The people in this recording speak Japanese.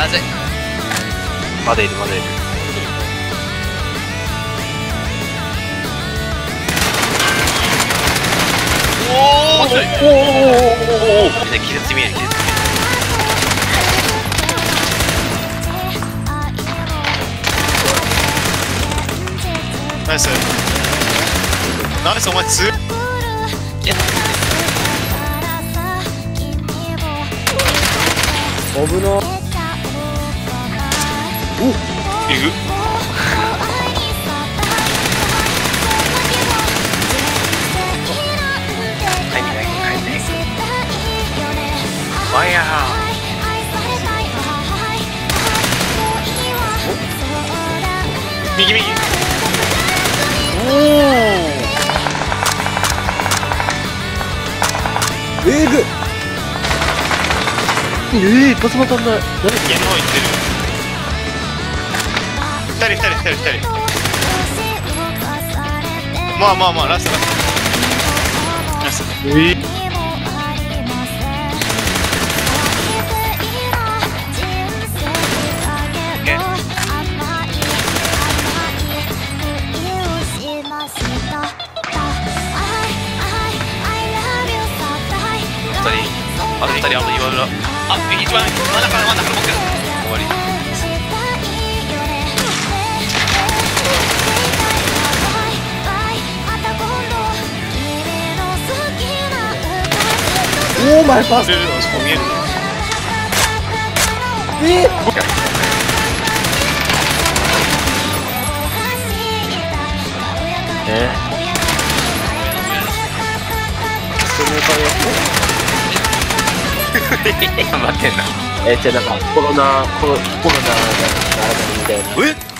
まずい。まだいるまだいる。おお。気絶見える気絶。 ナイスナイス。お前強い。 危な。おいぐファイヤー。 右右。おお。 えぐ。一発も当たんない。 家の方行ってる。二人。まあラスト。ナイス。 あと2人岩村。あ、一番真ん中持ってる。終わり。 おお、マイパス。 見える。 頑張ってんな。 じゃあなんかコロナがならないみたいな。